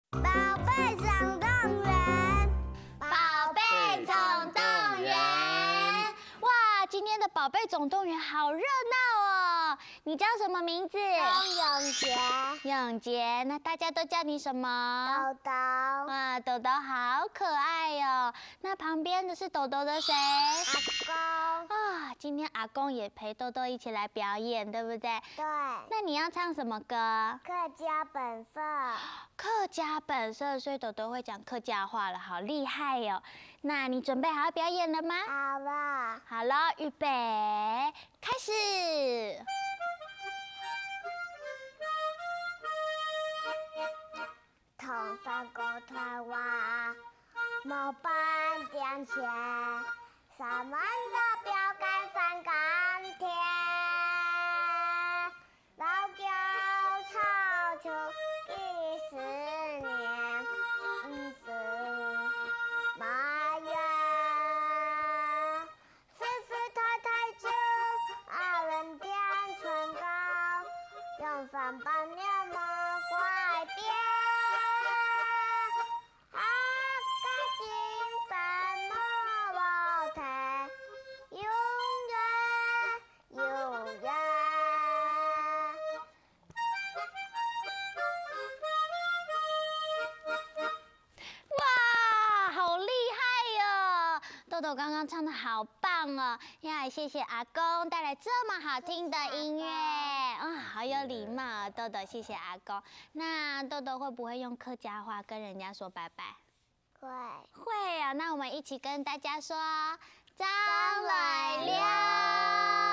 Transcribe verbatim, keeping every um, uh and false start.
宝贝总动员， 宝贝总动员，哇，今天的宝贝总动员好热闹哦！你叫什么名字？ 钟永杰， 永杰，那大家都叫你什么？ 豆豆， 哇，豆豆好可爱哟！那旁边的是豆豆的谁？ 阿公。 啊，今天阿公也陪豆豆一起来表演，对不对？ 对。 那你要唱什么歌？ 客家本色。 客家本色，所以豆豆会讲客家话了，好厉害哟！那你准备好要表演了吗？ 好了。 好了，预备，开始。 同山过台湾，毛半点钱，三万的标杆三杆铁，老狗草丘一十年，一十马月，四四太太九，二人点春高，用三半年莫怪别。 豆豆刚刚唱的好棒哦！呀，谢谢阿公带来这么好听的音乐，啊、哦，好有礼貌啊，豆豆，谢谢阿公。那豆豆会不会用客家话跟人家说拜拜？ 会。 会啊，那我们一起跟大家说，张来了。